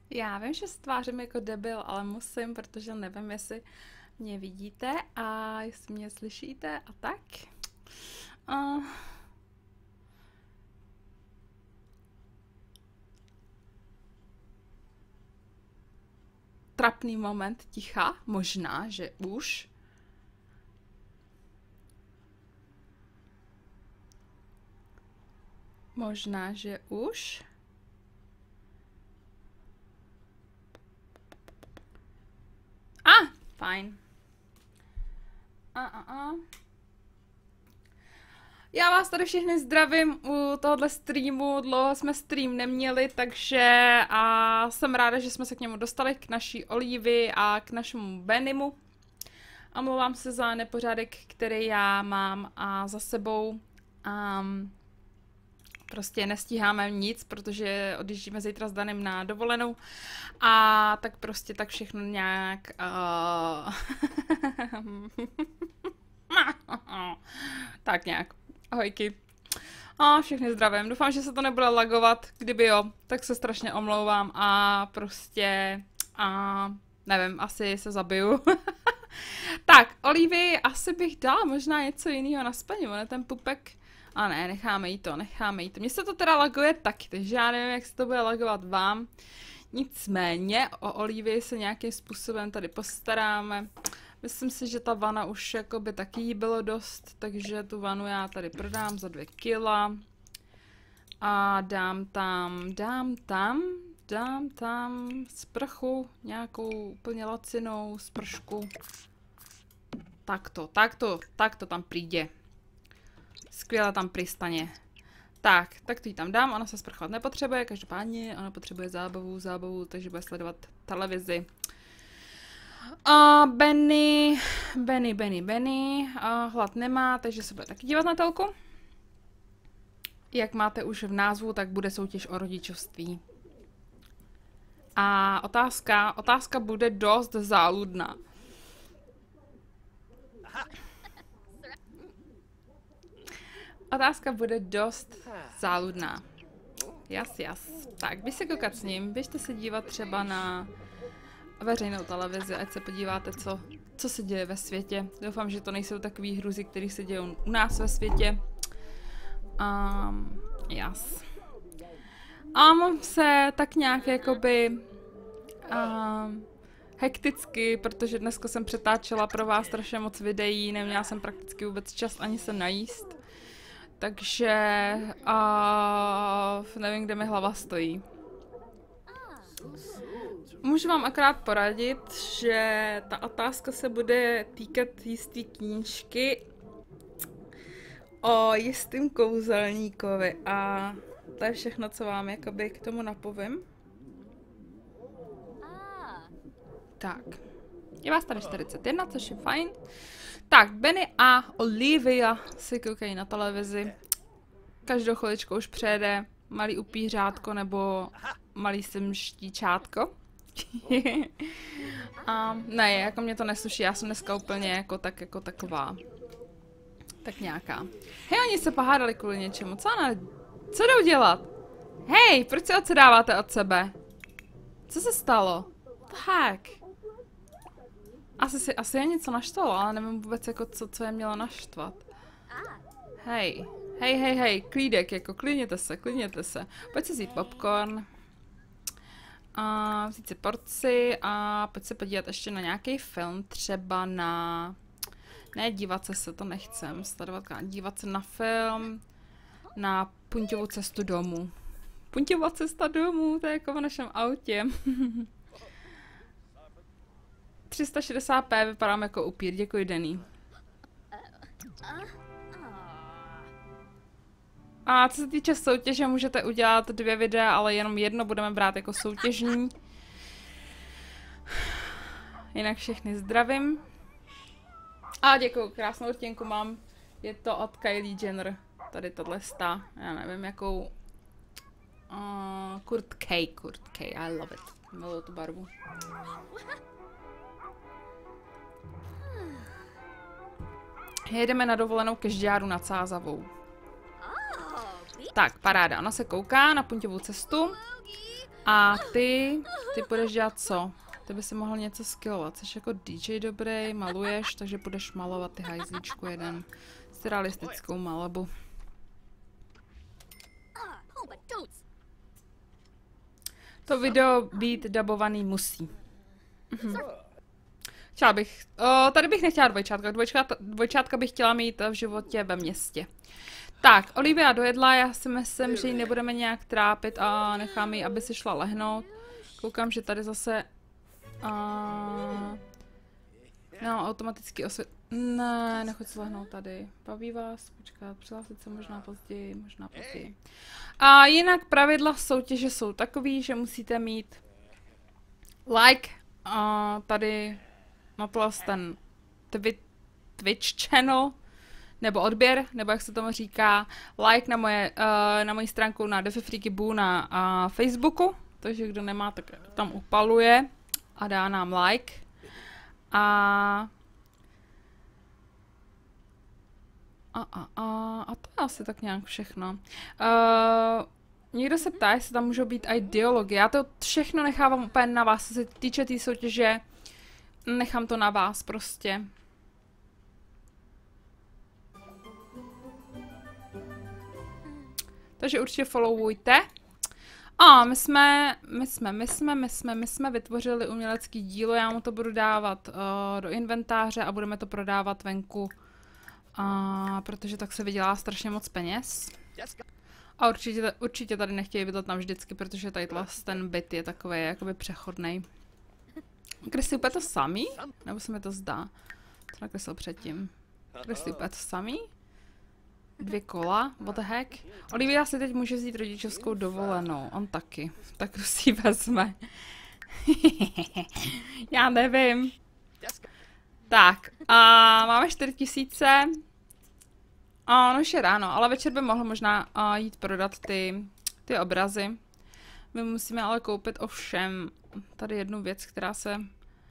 Já vím, že se tvářím jako debil, ale musím, protože nevím, jestli mě vidíte a jestli mě slyšíte a tak. Uh, Trapný moment ticha, možná, že už. Možná, že už. Fajn. Já vás tady všichni zdravím u tohohle streamu, dlouho jsme stream neměli, takže jsem ráda, že jsme se k němu dostali, k naší Olivii a k našemu Bennymu. Omlouvám se za nepořádek, který já mám a za sebou. Prostě nestíháme nic, protože odjíždíme zítra s Danem na dovolenou a tak prostě tak všechno nějak tak nějak. Ahojky. Všechny zdravím. Doufám, že se to nebude lagovat. Kdyby jo, tak se strašně omlouvám a prostě nevím, asi se zabiju. Tak, Olivii asi bych dala možná něco jiného na spaní, ne ten pupek. A ne, necháme jí to. Mně se to teda laguje taky, takže já nevím, jak se to bude lagovat vám. Nicméně o Olivii se nějakým způsobem tady postaráme. Myslím si, že ta vana už jakoby taky jí bylo dost, takže tu vanu já tady prodám za 2 kila. A dám tam sprchu, nějakou úplně lacinou spršku. Takto tam přijde. Skvěle tam přistane. Tak to jí tam dám, ona se sprchovat nepotřebuje, každopádně ona potřebuje zábavu, takže bude sledovat televizi. Benny, hlad nemá, takže se bude taky dívat na telku. Jak máte už v názvu, tak bude soutěž o rodičovství. A otázka bude dost záludná. Otázka bude dost záludná. Jas. Tak, běž se koukat s ním, běžte se dívat třeba na veřejnou televizi, ať se podíváte, co se děje ve světě. Doufám, že to nejsou takový hruzy, které se dějí u nás ve světě. Jas. Mám se tak nějak jakoby hekticky, protože dneska jsem přetáčela pro vás strašně moc videí, neměla jsem prakticky vůbec čas ani se najíst. Takže nevím, kde mi hlava stojí. Můžu vám akorát poradit, že ta otázka se bude týkat jisté knížky o jistým kouzelníkovi a to je všechno, co vám jakoby k tomu napovím. Tak, je vás tady 41, což je fajn. Tak, Benny a Olivia si koukají na televizi. Každou chviličku už přejede malý upířátko nebo malý semštíčátko. Ne, jako mě to nesluší, já jsem dneska úplně jako taková. Tak nějaká. Hej, oni se pohádali kvůli něčemu, co jdou dělat? Hej, proč se odsedáváte od sebe? Co se stalo? What the heck? Asi je něco naštvalo, ale nevím vůbec jako co je mělo naštvat. Hej, klídek, jako klidněte se. Pojď si vzít popcorn. Vzít si porci a pojď se podívat ještě na nějaký film, třeba na... Ne, dívat se, to nechcem sledovat, dívat se na film, na Punťovu cestu domů. Punťova cesta domů, to je jako v našem autě. 360p vypadám jako upír, děkuji Denny. A co se týče soutěže, můžete udělat 2 videa, ale jenom jedno budeme brát jako soutěžní. Jinak všechny zdravím. A děkuju, krásnou rtěnku mám. Je to od Kylie Jenner. Tady tohle stá. Já nevím jakou... Kurt K, I love it. Miluji tu barvu. Jedeme na dovolenou ke Žďáru nad Sázavou. Tak, paráda. Ona se kouká na Punťovu cestu. A ty budeš dělat co? Ty by si mohl něco skillovat. Jsi jako DJ dobrý, maluješ, takže budeš malovat ty hajzlíčku jeden. Realistickou malbu. To video být dabovaný musí. Chtěla bych. Tady bych nechtěla dvojčátka. Dvojčátka bych chtěla mít v životě ve městě. Tak, Olivia dojedla, já si myslím, že ji nebudeme nějak trápit a necháme ji, aby si šla lehnout. Koukám, že tady zase... no, automaticky Ne, nechoď se lehnout tady. Baví vás, počkat, přihlásit se možná později, A jinak pravidla soutěže jsou takový, že musíte mít like tady na ten Twitch channel, nebo odběr, nebo jak se tomu říká, like na moji stránku na DefiFreakyBoo na Facebooku, takže kdo nemá, tak tam upaluje a dá nám like. A to je asi tak nějak všechno. Někdo se ptá, jestli tam můžou být i dialogy. Já to všechno nechávám úplně na vás, co se týče té soutěže. Nechám to na vás prostě. Takže určitě followujte. A my jsme vytvořili umělecký dílo, já mu to budu dávat do inventáře a budeme to prodávat venku. Protože tak se vydělá strašně moc peněz. A určitě tady nechtějí bydlet navždycky, protože tady ten byt je takový jakoby přechodnej. Krysy úplně to samý? Nebo se mi to zdá? Co nakreslil předtím? Krysy úplně to samý? 2 kola? What the heck? Olivia si teď může vzít rodičovskou dovolenou. On taky. Tak si vezme. Já nevím. Tak. A máme 4000. No už je ráno, ale večer by mohl možná jít prodat ty obrazy. My musíme ale koupit ovšem tady jednu věc, která se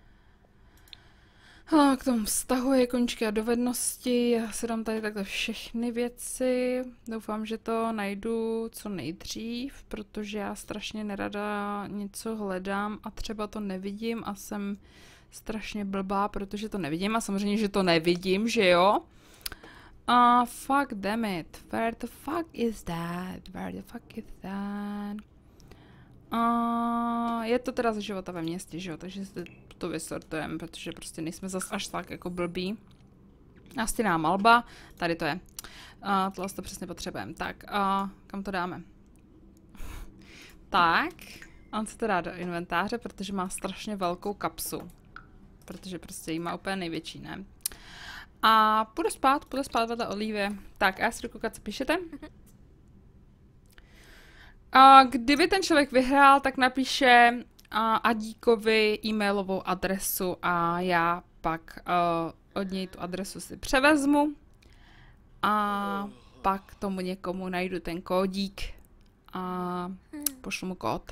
k tomu vztahuje, koníčky a dovednosti. Já si dám tady takhle všechny věci. Doufám, že to najdu co nejdřív, protože já strašně nerada něco hledám a třeba to nevidím a jsem strašně blbá, protože to nevidím a samozřejmě, že to nevidím, že jo? Fuck damn it. Where the fuck is that? Where the fuck is that? Je to teda ze života ve městě, že jo? Takže si to vysortujeme, protože prostě nejsme zas až tak jako blbí. Nástěnná malba. Tady to je. Tohle to přesně potřebujeme. Tak, kam to dáme? Tak. On se to dá do inventáře, protože má strašně velkou kapsu. Protože prostě jí má úplně největší, ne? A půjdu spát vedle Olivie. Tak, já si jdu koukat, co píšete. Kdyby ten člověk vyhrál, tak napíše Adíkovi e-mailovou adresu a já pak od něj tu adresu si převezmu a pak tomu někomu najdu ten kódík a pošlu mu kód.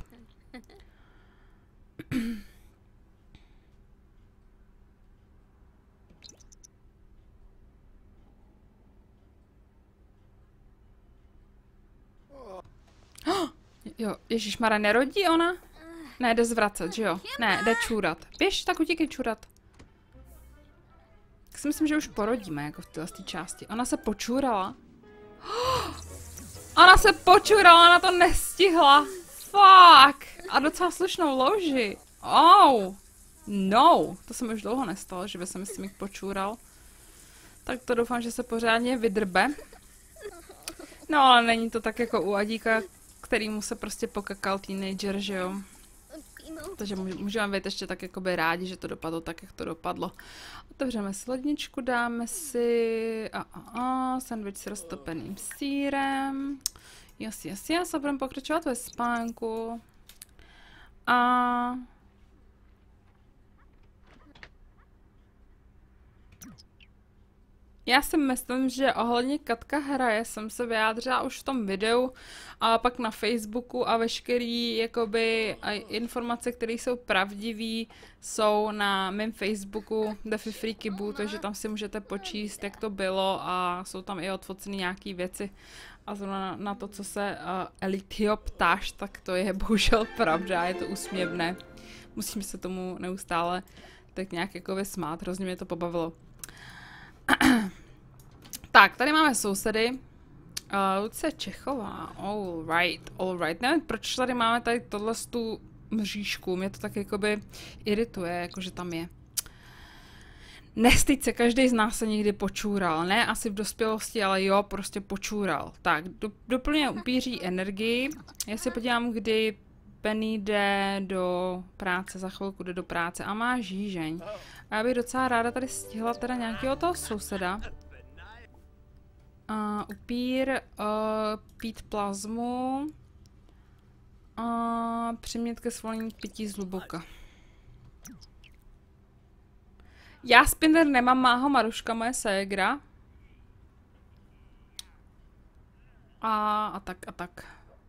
Jo, ježišmarja, nerodí ona? Ne, jde zvracet, že jo? Ne, jde čůrat. Běž, tak utíkej čůrat. Tak si myslím, že už porodíme, jako v této části. Ona se počůrala. Ona se počůrala, ona to nestihla. Fuck. A docela slušnou louži. Oh. No. To se mi už dlouho nestalo, že by se mi s tím počůral. Tak to doufám, že se pořádně vydrbe. No, ale není to tak jako u Adíka, kterýmu se prostě pokakal teenager, že jo. Takže můžeme být ještě tak jakoby rádi, že to dopadlo tak, jak to dopadlo. Otevřeme si ledničku, dáme si sandwich s roztopeným sýrem. Yes. A budeme pokračovat ve spánku. Já si myslím, že ohledně Katka hraje jsem se vyjádřila už v tom videu a pak na Facebooku a veškerý jakoby informace, které jsou pravdivé, jsou na mém Facebooku Defi Freaky Boo, takže tam si můžete počíst, jak to bylo a jsou tam i odfocené nějaké věci. A zrovna na to, co se Elitio ptáš, tak to je bohužel pravda, je to úsměvné. Musím se tomu neustále tak nějak jako smát, hrozně mě to pobavilo. Tak, tady máme sousedy. Lucie Čechová, all right. Nevím, proč tady máme tady tohle tu mřížku, mě to tak jakoby irituje, jakože tam je. Nestyď se, každý z nás se někdy počůral, ne asi v dospělosti, ale jo, prostě počůral. Tak, doplňuje upíří energii, já se podívám, kdy Penny jde do práce, za chvilku jde do práce a má žížeň. A já bych docela ráda tady stihla teda nějakého toho souseda. Upír, pít plazmu, přimět ke svolení k pití zhluboka. Já spinner nemám, má ho Maruška, moje ségra. A tak.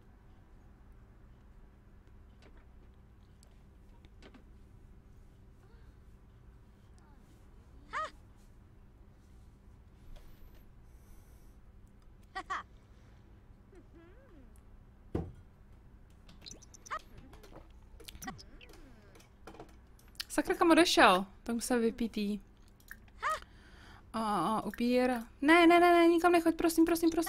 Sakra, kam odešel? Tak musel vypít. Upír. Ne, nikam nechoď, prosím.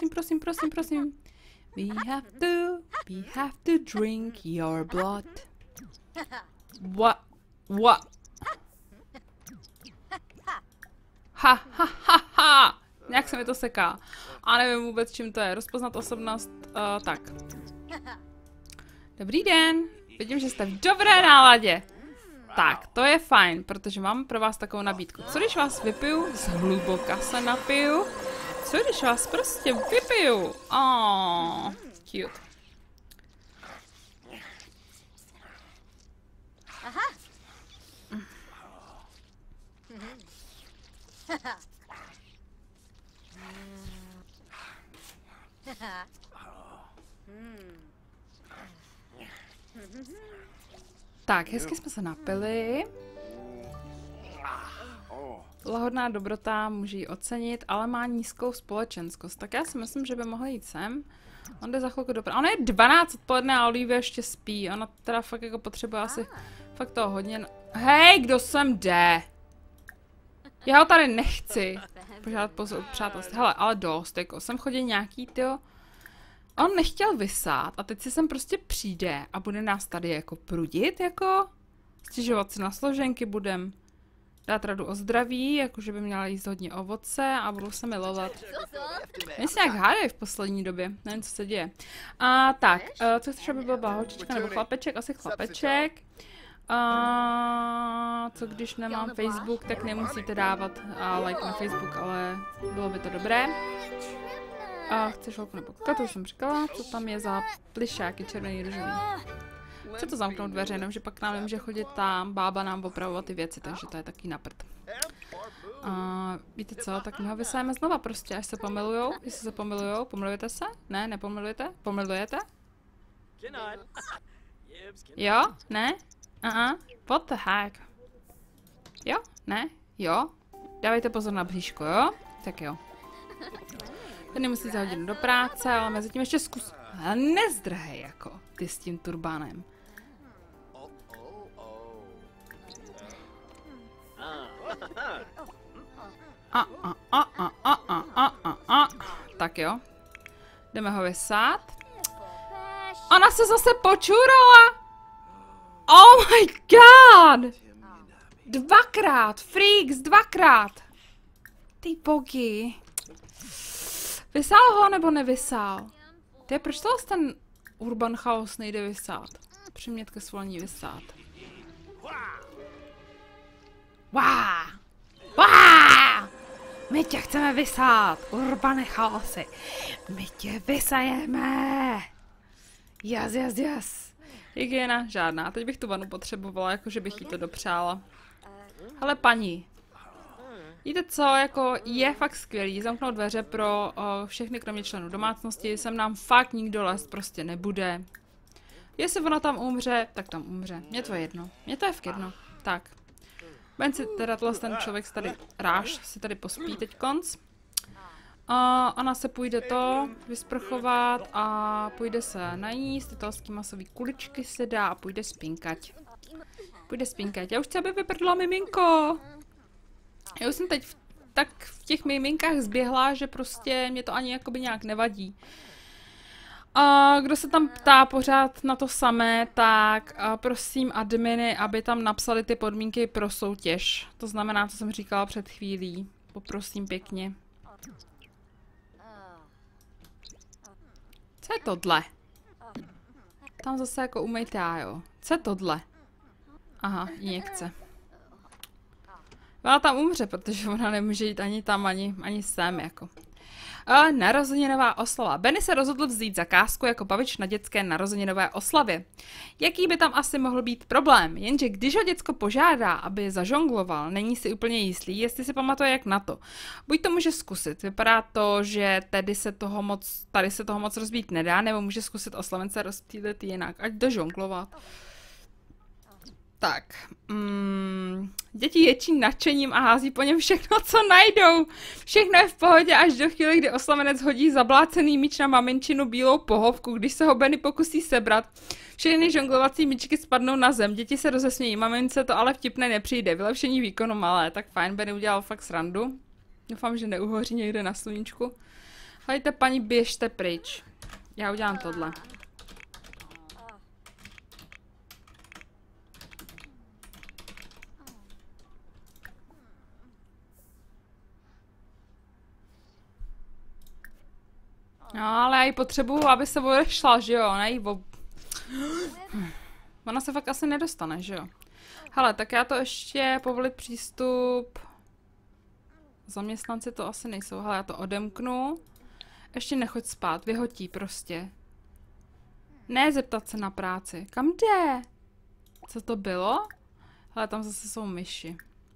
We have to drink your blood. What? Ha. Nějak se mi to seká. A nevím vůbec, čím to je. Rozpoznat osobnost, tak. Dobrý den. Vidím, že jste v dobré náladě. Tak, to je fajn, protože mám pro vás takovou nabídku. Co když vás vypiju? Zhluboka se napiju. Co když vás prostě vypiju? Cute. Tak, hezky jsme se napili. Lahodná dobrota, může ji ocenit, ale má nízkou společenskost. Tak já si myslím, že by mohl jít sem. On jde za chvilku do práce. Ono je 12 odpoledne a Olivia ještě spí. Ona teda fakt jako potřebuje asi fakt toho hodně. Hej, kdo sem jde? Já ho tady nechci požádat pozor přátelství. Hele, ale dost, jako sem chodí nějaký, tyjo. On nechtěl vysát a teď si sem prostě přijde a bude nás tady jako prudit, jako stěžovat si na složenky budem. Dát radu o zdraví, jakože by měla jíst hodně ovoce a budou se milovat. Mě se nějak hádají v poslední době, nevím, co se děje. Tak, co chceš, aby byla holčička nebo chlapeček? Asi chlapeček. Co když nemám Facebook, tak nemusíte dávat like na Facebook, ale bylo by to dobré. Chceš holku nebo kluka, to už jsem říkala, co tam je za plišáky červený, růžový. Chce to zamknout dveře, jenom že pak nám nemůže chodit tam bába nám opravovat ty věci, takže to je taky na prd. Víte co, tak my ho vysajeme znova prostě, až se pomilujou, jestli se pomilujou, pomilujete se? Ne, nepomilujete? Pomilujete? Jo? Ne? What the heck? Jo? Ne? Jo? Dávejte pozor na bříško, jo? Tak jo. Ten nemusí za hodinu do práce, ale mezi tím ještě zkus. Ale nezdrhej jako ty s tím turbánem. Tak jo. Jdeme ho vysát. Ona se zase počurala. Oh my god. Dvakrát. Freaks, dvakrát. Ty bogy. Vysál ho nebo nevysál? Ty, proč tohle ten Urban Chaos nejde vysát? Přimět ke svolení vysát. My tě chceme vysát, Urbane Chaosy. My tě vysajeme. Yes. Hygiena žádná. Teď bych tu vanu potřebovala, jakože bych jí to dopřála. Hele, paní. Víte co, jako je fakt skvělý zamknout dveře pro všechny kromě členů domácnosti, sem nám fakt nikdo lézt prostě nebude. Jestli ona tam umře, tak tam umře. Mně to je jedno. Mně to je v jedno. Tak. Ben si teda ten člověk tady ráž si tady pospí teď konc. Ona se půjde vysprchovat a půjde se najíst, italský masový kuličky se dá a půjde spinkať. Já už chci, aby vyprdla miminko. Já už jsem teď v těch miminkách zběhla, že prostě mě to ani jakoby nějak nevadí. A kdo se tam ptá pořád na to samé, tak prosím adminy, aby tam napsali ty podmínky pro soutěž. To znamená, co jsem říkala před chvílí. Poprosím pěkně. Co je tohle? Tam zase jako umejtá, jo. Co je tohle? Aha, injekce. Ona tam umře, protože ona nemůže jít ani tam, ani sem, jako. Narozeninová oslava. Benny se rozhodl vzít zakázku jako bavič na dětské narozeninové oslavě. Jaký by tam asi mohl být problém? Jenže když ho děcko požádá, aby zažongloval, není si úplně jistý, jestli si pamatuje jak na to. Buď to může zkusit. Vypadá to, že tady se toho moc rozbít nedá, nebo může zkusit oslavence rozptýlit jinak, ať dožonglovat. Tak, děti ječí nadšením a hází po něm všechno, co najdou. Všechno je v pohodě až do chvíle, kdy oslavenec hodí zablácený míč na maminčinu bílou pohovku, když se ho Benny pokusí sebrat. Všechny žonglovací míčky spadnou na zem, děti se rozesmějí, mamince to ale vtipné nepřijde, vylepšení výkonu malé, tak fajn, Benny udělal fakt srandu. Doufám, že neuhoří někde na sluníčku. Hejte, paní, běžte pryč. Já udělám tohle. No, ale já ji potřebuju, aby se odešla, že jo, Ona se fakt asi nedostane, že jo. Hele, tak já to ještě povolit přístup. Zaměstnanci to asi nejsou. Hele, já to odemknu. Ještě nechoď spát, vyhotí prostě. Ne zeptat se na práci. Kam jde? Co to bylo? Hele, tam zase jsou myši.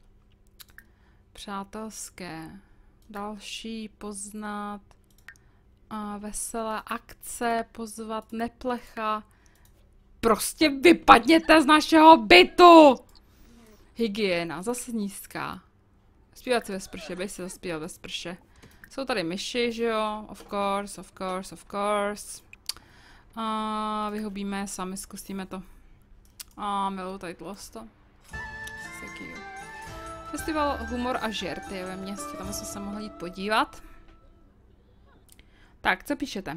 Přátelské. Další poznat. Veselé akce, pozvat neplecha. Prostě vypadněte z našeho bytu! Hygiena, zase nízká. Zpívat si ve sprše, běž se zaspívat ve sprše. Jsou tady myši, že jo? Of course. Vyhubíme sami, zkusíme to. Miluju tady to. Festival humor a žerty je ve městě, tam jsme se mohli jít podívat. Tak, co píšete?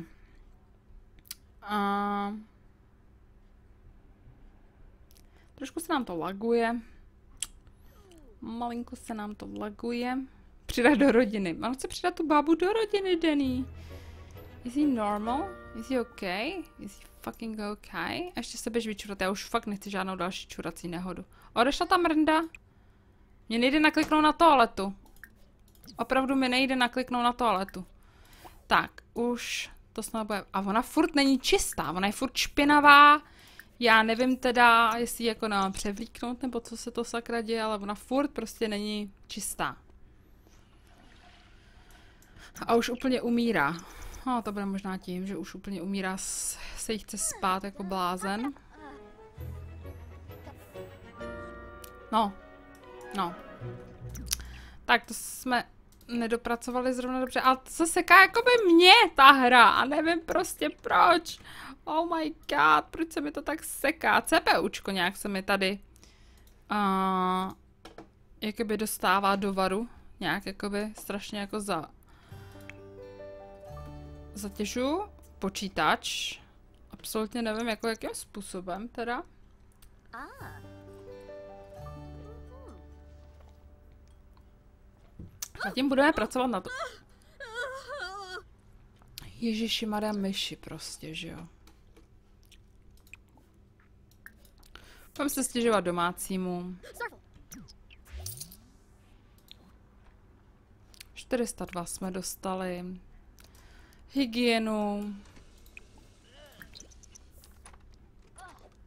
Trošku se nám to laguje. Malinko se nám to laguje. Přidat do rodiny. On chce přidat tu bábu do rodiny, Danny. Is he normal? Is he okay? Is he fucking okay? A ještě se běž vyčurat, já už fakt nechci žádnou další čurací nehodu. Odešla ta mrnda? Mně nejde nakliknout na toaletu. Opravdu mi nejde nakliknout na toaletu. Tak, už to snad bude... A ona furt není čistá, ona je furt špinavá. Já nevím teda, jestli jako nám převlíknout, nebo co se to sakra děje, ale ona furt prostě není čistá. A už úplně umírá. No, to bude možná tím, že už úplně umírá, se jí chce spát jako blázen. No. Tak to jsme nedopracovali zrovna dobře, ale to se seká jakoby mě ta hra a nevím prostě proč. Oh my god, proč se mi to tak seká? CPUčko nějak se mi tady jakoby dostává do varu. Nějak jakoby strašně jako zatěžu počítač. Absolutně nevím jako jakým způsobem teda. Zatím budeme pracovat na to. Ježiši, Maria, myši prostě, že jo. Budeme se stěžovat domácímu. 402 jsme dostali. Hygienu.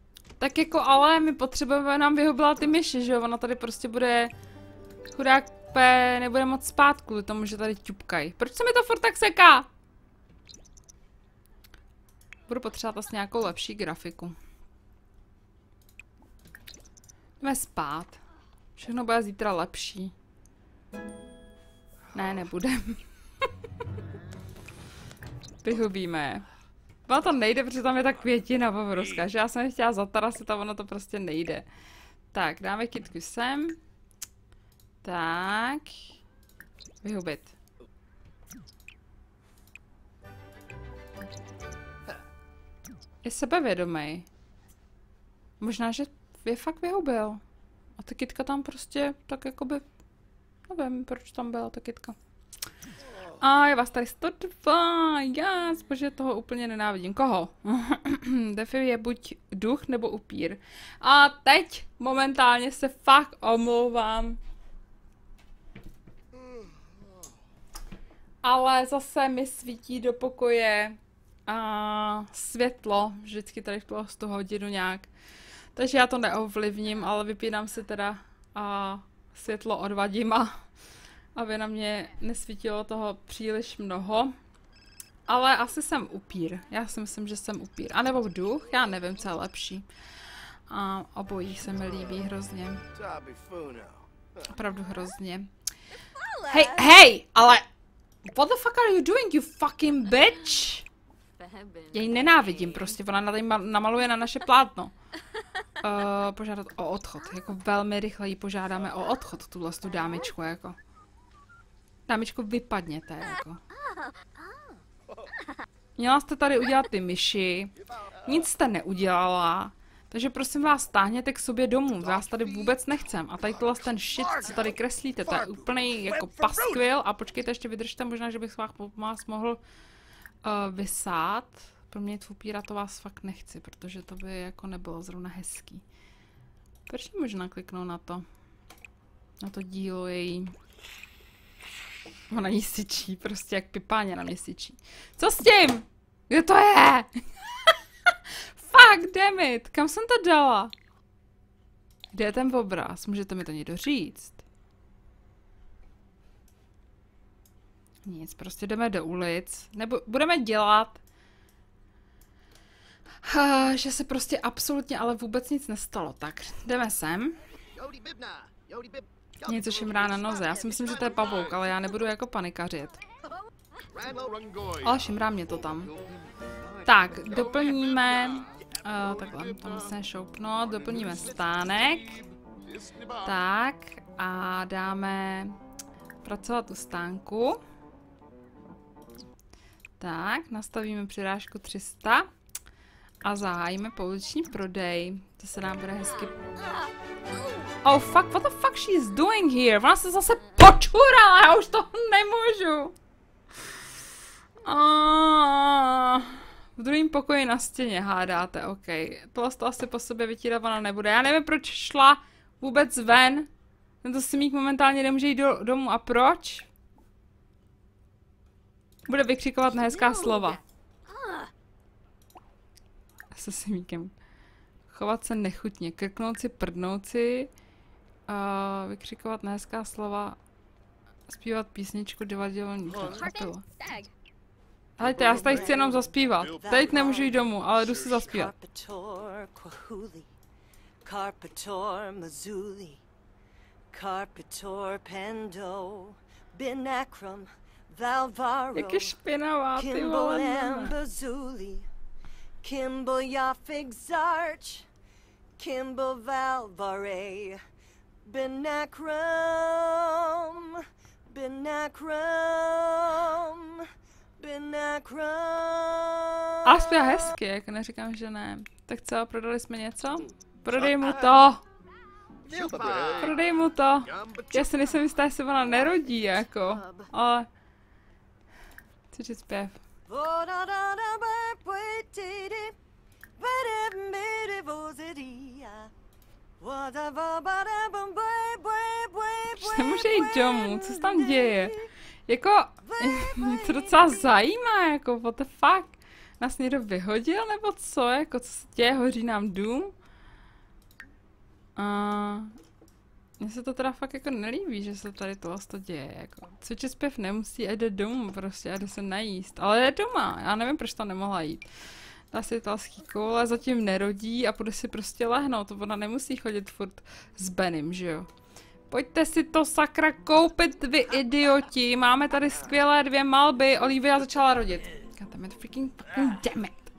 Tak jako ale my potřebujeme nám vyhubila ty myši, že jo. Ona tady prostě bude chudák úplně nebude moc spát kvůli tomu, že tady ťupkají. Proč se mi to furt tak seká? Budu potřebovat vlastně nějakou lepší grafiku. Jdeme spát. Všechno bude zítra lepší. Ne, nebudem. Vyhubíme. Ono to nejde, protože tam je ta květina obrovská, že já jsem je chtěla zatarasit a ono to prostě nejde. Tak, dáme kytku sem. Tak. Vyhubit. Je sebevědomý. Možná, že je fakt vyhubil. A ta kytka tam prostě tak jakoby... Nevím, proč tam byla ta kytka. A je vás tady 102, yes, bože, toho úplně nenávidím. Koho? Defi je buď duch nebo upír. A teď momentálně se fakt omlouvám. Ale zase mi svítí do pokoje světlo, vždycky tady v tu hodinu nějak. Takže já to neovlivním, ale vypínám si teda světlo odvadím, aby na mě nesvítilo toho příliš mnoho. Ale asi jsem upír. Já si myslím, že jsem upír. A nebo duch, já nevím, co je lepší. A obojí se mi líbí hrozně. Opravdu hrozně. Hej, ale... What the fuck are you doing, you fucking bitch? Já ji nenávidím prostě, ona tady namaluje na naše plátno. Požádat o odchod, jako velmi rychle jí požádáme o odchod, tuhle tu dámičku, jako. Dámičko, vypadněte, jako. Měla jste tady udělat ty myši, nic jste neudělala, takže prosím vás, stáhněte k sobě domů, vás tady vůbec nechcem. A tady tohle ten shit, co tady kreslíte, to je úplný jako paskvil. A počkejte, ještě vydržte, možná, že bych vás mohl vysát. Proměnit v upíra, to vás fakt nechci, protože to by jako nebylo zrovna hezký. Proč možná kliknout na to? Na to dílo její. Ona jí syčí, prostě jak pipáně na mě syčí. Co s tím? Kde to je? Fuck, damn it. Kam jsem to dala? Kde je ten obraz? Můžete mi to někdo říct? Nic, prostě jdeme do ulic. Nebo budeme dělat... že se prostě absolutně ale vůbec nic nestalo. Tak, jdeme sem. Něco šimrá na noze. Já si myslím, že to je pavouk, ale já nebudu jako panikařit. Ale šimrá mě to tam. Tak, doplníme... takhle, to musíme šoupnout. Doplníme stánek. Tak, a dáme... pracovat u stánku. Tak, nastavíme přirážku 300. A zahájíme pouliční prodej. To se nám bude hezky... Oh fuck, what the fuck she's doing here? Ona se zase počurala, já už to nemůžu. V druhém pokoji na stěně hádáte, ok. Tohle to asi po sobě vytírat ona nebude. Já nevím, proč šla vůbec ven. Tento simík momentálně nemůže jít domů. A proč? Bude vykřikovat nehezká slova. Se simíkem. Chovat se nechutně, krknout si, prdnout si, vykřikovat nehezká slova, zpívat písničku divadelní kapelu. Hejte, já tady chci jenom zaspívat. Teď nemůžu jít domů, ale jdu si zaspívat. Jak je špinavá, ty vole. Kimball Yafig Zarch, Kimball Valvare, Benakrum, Benakrum, Benakrum. A zpěvá hezky, jako neříkám, že ne. Tak co, prodali jsme něco? Prodej mu to! Prodej mu to! Já si nejsem jistá, jestli ona nerodí, jako. Ale... Chci říct zpěv. Už nemůže jít domů, co se tam děje? Jako, mě to docela zajímá, jako, what the fuck? Nás někdo vyhodil, nebo co? Jako, co se děje? Hoří nám dům? Mně se to teda fakt jako nelíbí, že se tady tohle děje, jako. Cvičit zpěv nemusí a jde domů prostě a jde se najíst, ale je doma, já nevím, proč tam nemohla jít. Dá si italský koule, zatím nerodí a půjde si prostě lehnout, ona nemusí chodit furt s Benem, že jo. Pojďte si to sakra koupit, vy idioti, máme tady skvělé 2 malby, Olivia začala rodit. Goddammit, freaking dammit.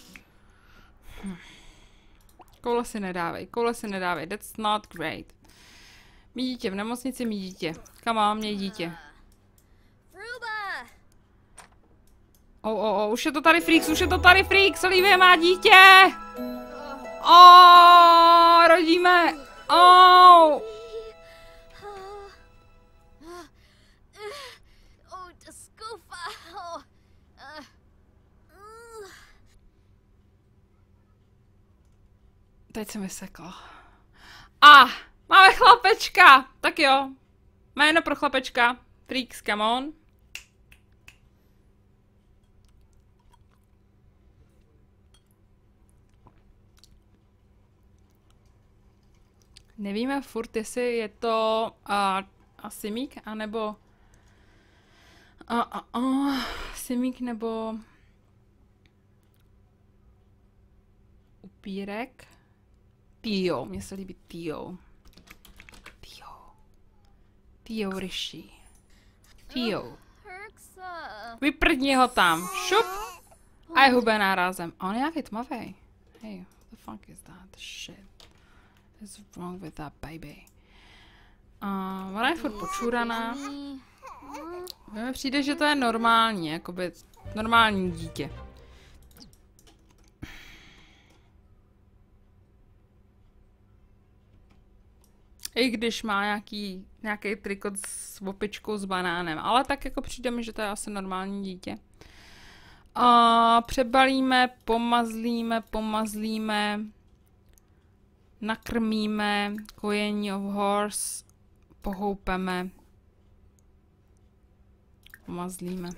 Koule si nedávej, that's not great. Mí dítě v nemocnici, mí dítě. Come on, měj dítě. Už je to tady Freaks, Olivia má dítě! Rodíme! Teď se mi seklo. Máme chlapečka! Tak jo. Jméno pro chlapečka. Freaks, come on. Nevíme furt, jestli je to Simík, anebo Simík nebo upírek. Tio, mně se líbí Tio. Tio Rishi. Tio. Vyprdni ho tam. Šup. A je hubená rázem. A on je nějaký tmavý. Hey, what the fuck is that shit? What's wrong with that baby? Ona je furt počuraná. Mně přijde, že to je normální, jakoby normální dítě. I když má nějaký trikot s opičkou s banánem, ale tak jako přijde mi, že to je asi normální dítě. Přebalíme, pomazlíme, nakrmíme, kojení of horse, pohoupeme, pomazlíme.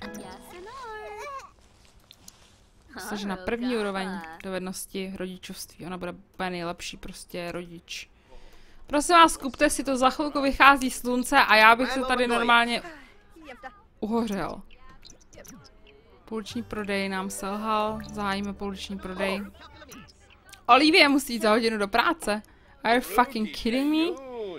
Což na první úroveň dovednosti rodičovství. Ona bude úplně nejlepší prostě rodič. Prosím vás, kupte si to, za chvilku vychází slunce a já bych se tady normálně uhořel. Pouliční prodej nám selhal, zahájíme pouliční prodej. Olivia musí jít za hodinu do práce. Are you fucking kidding me?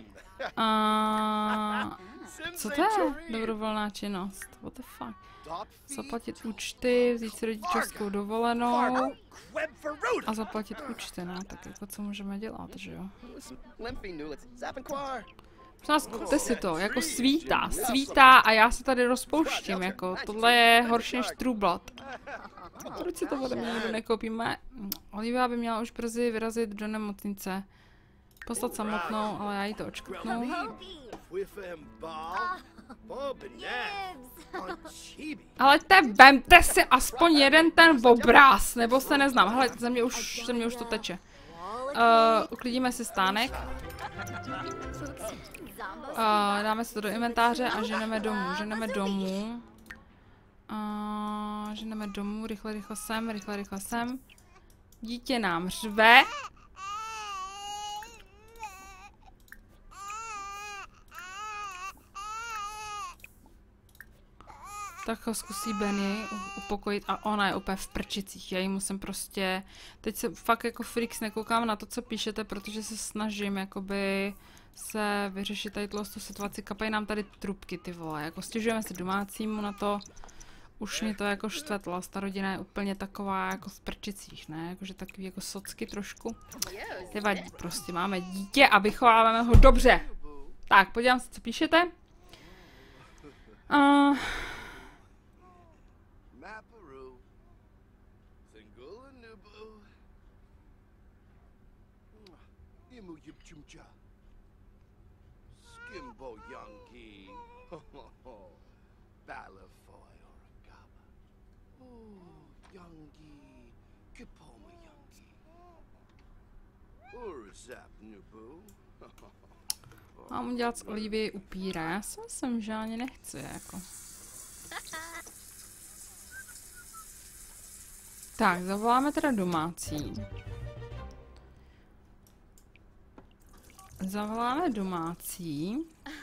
Co to je? Dobrovolná činnost. What the fuck? Zaplatit účty, vzít si rodičovskou dovolenou a zaplatit účty, no, tak jako co můžeme dělat, že jo? Kupte si to, jako svítá a já se tady rozpouštím, jako tohle je horší než True Blood. Proč si to ode mě nikdo nekoupíme? Olivia by měla už brzy vyrazit do nemocnice. Poslat samotnou, ale já jí to odškrtnu. Ale vemte si aspoň jeden ten obráz, nebo se neznám. Hele, ze mě už to teče. Uklidíme si stánek. Dáme si to do inventáře a ženeme domů. Rychle sem. Dítě nám řve. Tak ho zkusí Benny upokojit a ona je úplně v prčicích. Já jí musím prostě... Teď se fakt jako Freaks nekoukám na to, co píšete, protože se snažím jakoby se vyřešit tady tu situaci. Kapají nám tady trubky, ty vole. Jako stěžujeme se domácímu na to. Už mi to jako štvetlo. Ta rodina je úplně taková jako v prčicích, ne? Jakože takový jako socky trošku. Nevadí, prostě máme dítě a vychováváme ho dobře. Tak, podívám se, co píšete. Mám udělat z Olivie upíra. Já si myslím, že ani nechci, jako. Tak, zavoláme teda domácí. Zavoláme domácí.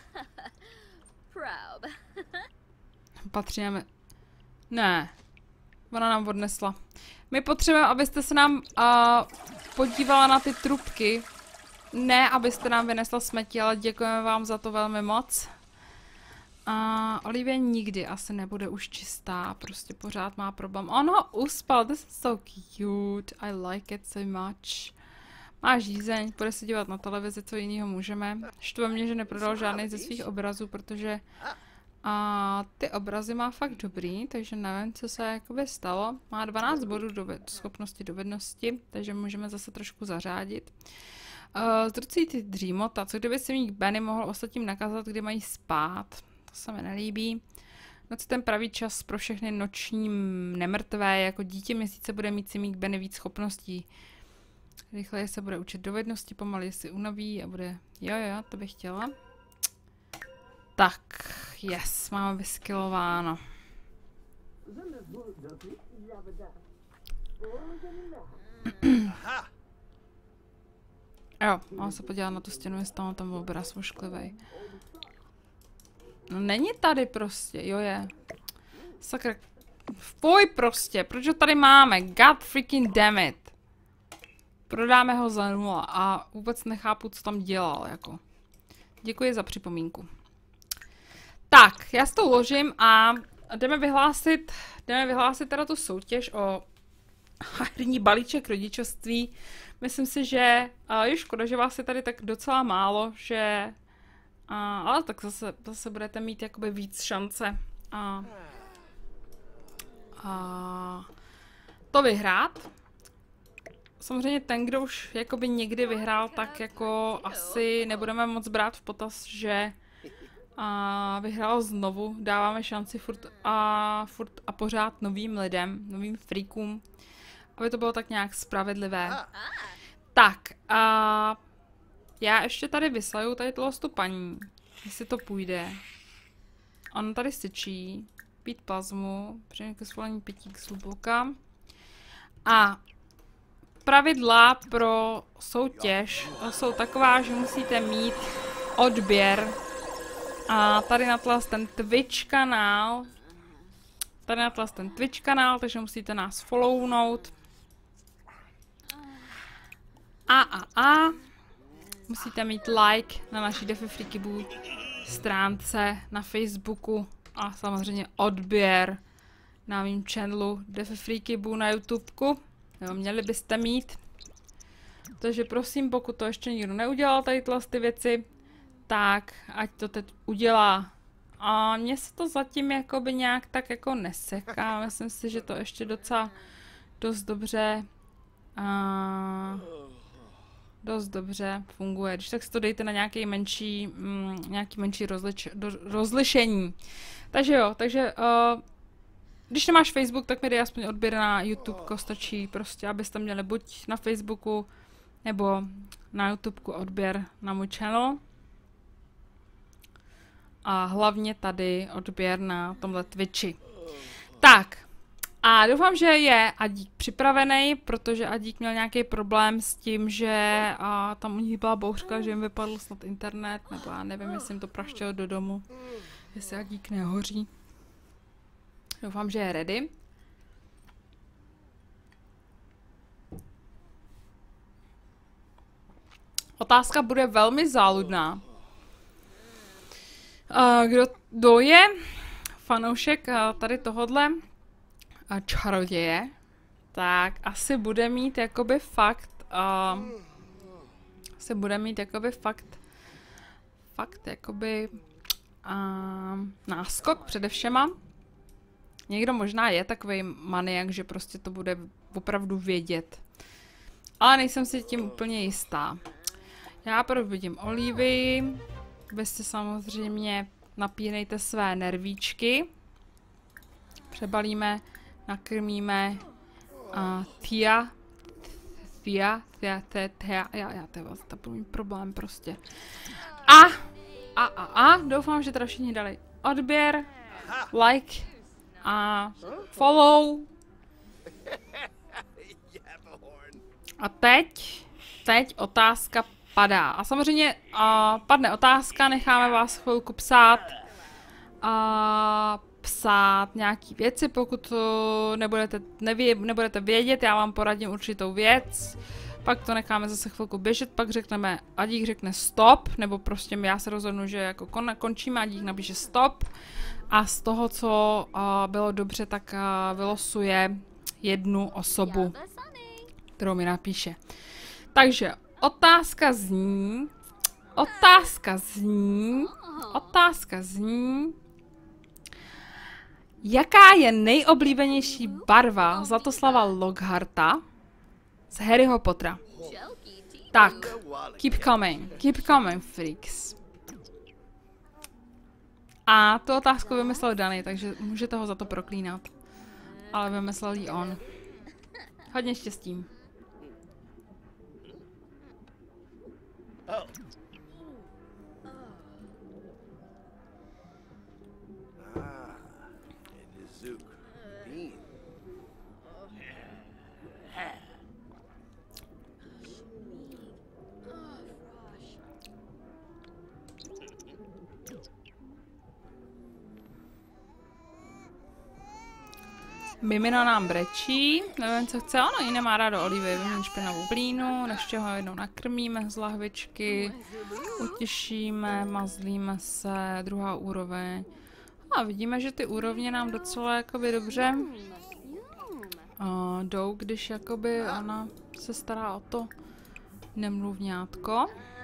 Proud. Patříme. Ne. Ona nám odnesla. My potřebujeme, abyste se nám podívala na ty trubky. Ne, abyste nám vynesla smeti, ale děkujeme vám za to velmi moc. Olivia nikdy asi nebude už čistá, prostě pořád má problém. On ho uspal, this is so cute, I like it so much. Má žízeň, bude se dívat na televizi, co jiného můžeme. Štve mě, že neprodal žádný ze svých obrazů, protože ty obrazy má fakt dobrý, takže nevím, co se jakoby stalo. Má 12 bodů schopnosti dovednosti, takže můžeme zase trošku zařádit. Zdrucující dřímota, co kdyby si mít Benny mohl ostatním nakazat, kdy mají spát. To se mi nelíbí. Noc ten pravý čas pro všechny noční nemrtvé, jako dítě měsíce bude mít si mít Benny víc schopností. Rychleji se bude učit dovednosti, pomaleji si unaví a bude... Jo, to bych chtěla. Tak, yes, máme vyskilováno. Jo, mám se podívat na tu stěnu, jestli tam obraz vošklivej. No není tady prostě, jo je. Sakra. Fuj prostě, proč ho tady máme? God freaking damn it. Prodáme ho za 0 a vůbec nechápu, co tam dělal, jako. Děkuji za připomínku. Tak, já si to uložím a jdeme vyhlásit teda tu soutěž o herní balíček rodičovství. Myslím si, že je škoda, že vás je tady tak docela málo, že... ale tak zase budete mít jakoby víc šance to vyhrát. Samozřejmě ten, kdo už jakoby někdy vyhrál, tak jako asi nebudeme moc brát v potaz, že vyhrál znovu. Dáváme šanci furt a pořád novým lidem, novým freakům, aby to bylo tak nějak spravedlivé. Tak, já ještě tady vyslaju tady tu paní, jestli to půjde. On tady syčí, pít plazmu, přijde ke svolení pití k sluboka. A pravidla pro soutěž jsou taková, že musíte mít odběr. A tady na ten Twitch kanál. Takže musíte nás follownout. Musíte mít like na naší Defi Freaky stránce na Facebooku a samozřejmě odběr na mým channelu Defi Freaky na YouTubeku. Jo, měli byste mít. Takže prosím, pokud to ještě nikdo neudělal, tady ty věci, tak ať to teď udělá. A mně se to zatím jakoby nějak tak jako neseká. Myslím si, že to ještě docela dost dobře funguje. Když tak si to dejte na nějaký menší rozlišení. Takže jo, když nemáš Facebook, tak mi dej aspoň odběr na YouTube, stačí prostě, abyste měli buď na Facebooku, nebo na YouTubeku odběr na můj channel. A hlavně tady odběr na tomhle Twitchi. Tak. A doufám, že je Adík připravený, protože Adík měl nějaký problém s tím, že tam u nich byla bouřka, že jim vypadl snad internet, nebo já nevím, jestli jim to praštělo do domu, jestli Adík nehoří. Doufám, že je ready. Otázka bude velmi záludná. Kdo je fanoušek tady tohodle čaroděje, tak asi bude mít jakoby fakt náskok předevšema. Někdo možná je takový maniak, že prostě to bude opravdu vědět. Ale nejsem si tím úplně jistá. Já vidím Olivii. Vy si samozřejmě napínejte své nervíčky. Přebalíme, nakrmíme Tia, to je vlastně problém prostě. Doufám, že teda všichni dali odběr, like a follow. A teď otázka padá. A samozřejmě padne otázka, necháme vás chvilku psát. Psát nějaký věci, pokud nebudete vědět, já vám poradím určitou věc. Pak to necháme zase chvilku běžet, pak řekneme, Adík řekne stop, nebo prostě já se rozhodnu, že jako končíme, Adík napíše stop. A z toho, co bylo dobře, tak vylosuje jednu osobu, kterou mi napíše. Takže otázka zní, jaká je nejoblíbenější barva Zlatoslava Lockharta z Harryho Pottera? Tak, keep coming, freaks. A tu otázku vymyslel Danny, takže můžete ho za to proklínat. Ale vymyslel ji on. Hodně štěstí. Mimino nám brečí, nevím, co chce, ono ji nemá rádo olivy, vyměň špinavou blínu, ještě ho jednou nakrmíme z lahvičky, utěšíme, mazlíme se, druhá úroveň. A vidíme, že ty úrovně nám docela jakoby dobře jdou, když jakoby ona se stará o to nemluvňátko.